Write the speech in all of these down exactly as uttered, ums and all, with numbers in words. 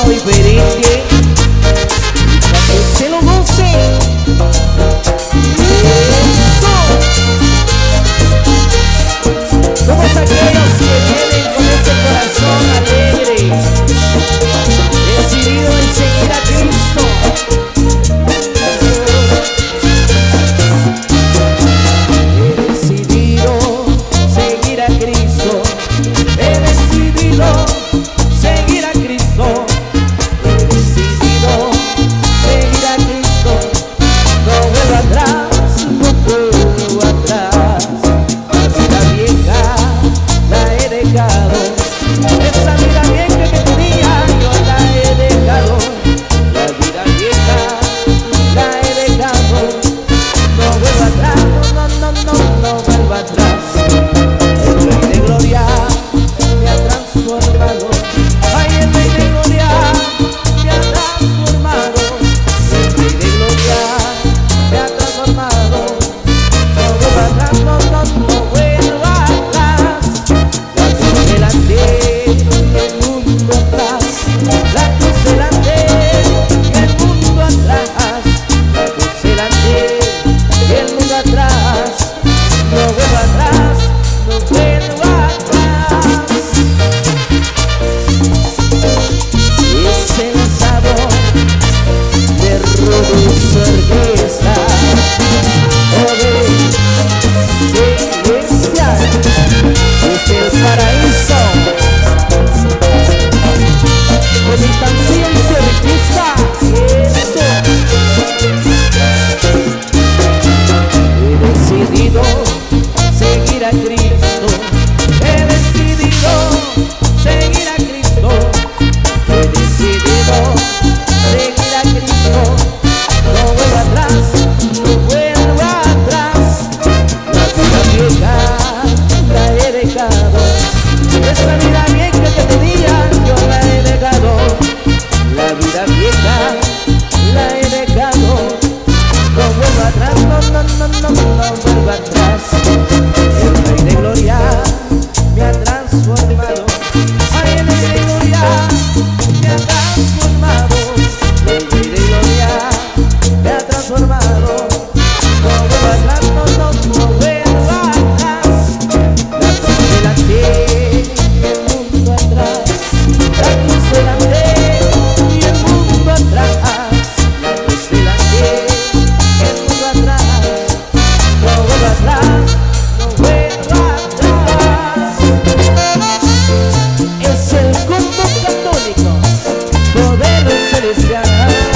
diferente, para que se lo goce. Todos aquellos que vienen con ese corazón alegre, decidido en seguir a Cristo. He decidido seguir a Cristo. He decidido seguir a Cristo. He decidido seguir a Cristo. No vuelvo atrás, no vuelvo atrás. La vida vieja la he dejado. Esa vida vieja que tenía yo la he dejado. La vida vieja la he dejado. No vuelvo atrás, no, no, no, no vuelvo atrás. El Rey de Gloria me ha transformado. Ay, el Rey de Gloria me ha transformado. El Rey de Gloria me ha transformado. No vuelvo atrás, no, no, no vuelvo atrás. La cruz delante y el mundo atrás. La cruz delante y el mundo atrás. La cruz delante y el mundo atrás. No vuelvo atrás, no vuelvo atrás. Es el sabor de Rodolfo Orquesta. Celestial es el paraíso. Con mi conciencia de Cristo. Eso. He decidido seguir a Cristo. He decidido seguir a Cristo. He decidido seguir a Cristo. No vuelvo atrás, no vuelvo atrás. La vida vieja la he dejado. Esa vida vieja que tenía yo la he dejado. La vida vieja la he dejado. No vuelvo atrás, no, no, no, no, no vuelvo atrás. El Rey de Gloria me ha transformado. Ay, el Rey de Gloria me ha transformado. El Rey de Gloria me ha transformado. No vuelvo atrás, no, no, no vuelvo atrás. La cruz delante y el mundo atrás. La cruz delante y el mundo atrás. La cruz delante y el mundo atrás. No vuelvo atrás, no vuelvo atrás. Es el combo católico, poder celestial.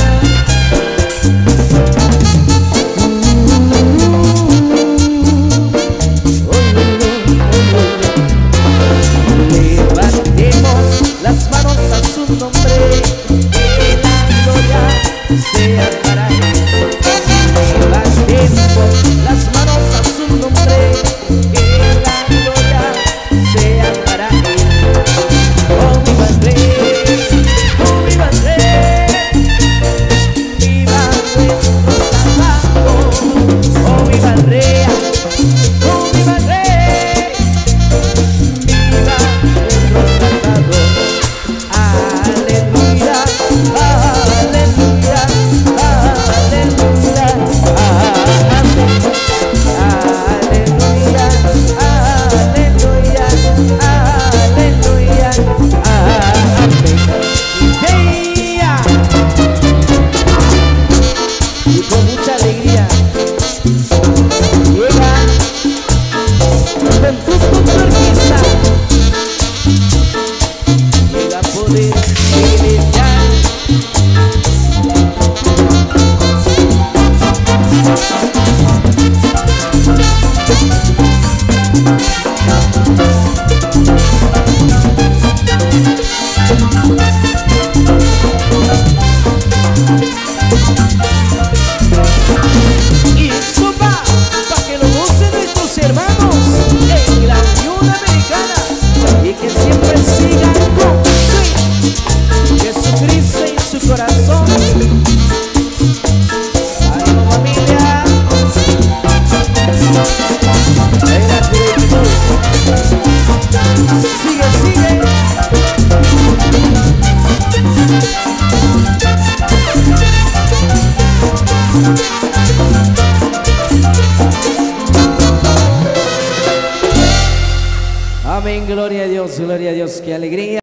Levantemos las manos a su nombre, que la gloria sea para él. Levantemos las manos a su nombre, que la gloria sea para él. Oh, viva el Rey, oh, viva el Rey, viva nuestro Salvador. Oh, viva el Rey, oh, viva el Rey, viva nuestro Salvador. Aleluya, aleluya, aleluya, amén. Aleluya, aleluya, aleluya, amén. Yeah. Y con mucha alegría llega con gusto Orquesta. Llega poder celestial. Y eso va para que lo gocen nuestros hermanos en la Unión Americana y que siempre sigan con sí. Amén, gloria a Dios, gloria a Dios, qué alegría.